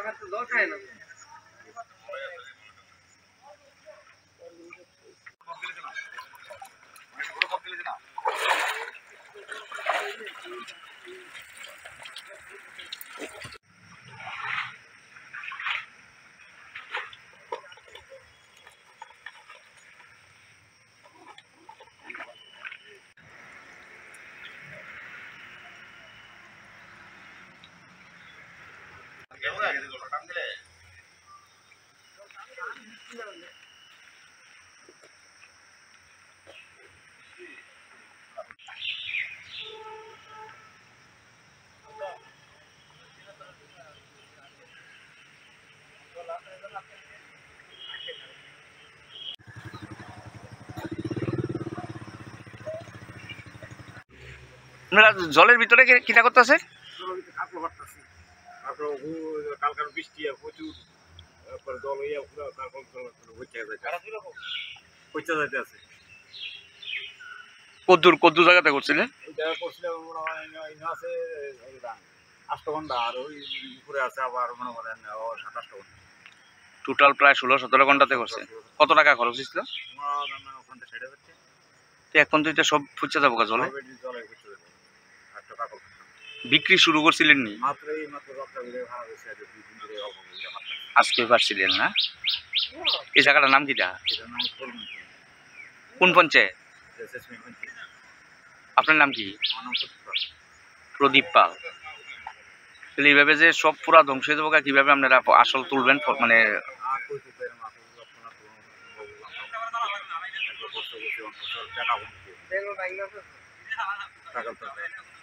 আপনারা জলের ভিতরে কিটা করতেছে? কালকার বৃষ্টি প্রচুর জল হইয়া পুরো তারপর যাইতে আছে। কদ্দুর জায়গাতে করছিলেন? এটা করছিলাম আছে 8 ঘন্টা, আর ওই উপরে আছে আবার মনে করেন 27 ঘন্টা। টোটাল প্রায় 16-17 ঘন্টাতে করছে। কত টাকা খরচ হয়েছিল? তো এখন তো এটা সব ফুচে যাবো জলে। বিক্রি শুরু করছিলেন নি? আজকে পারছিলেন না? এই জায়গাটার নাম কিটা? কোন পঞ্চায়েত? আপনার নাম কি? প্রদীপ পাল। তাহলে এইভাবে যে সব পুরা ধ্বংস হয়ে যাবো, কিভাবে আপনারা আসল তুলবেন? মানে টাকা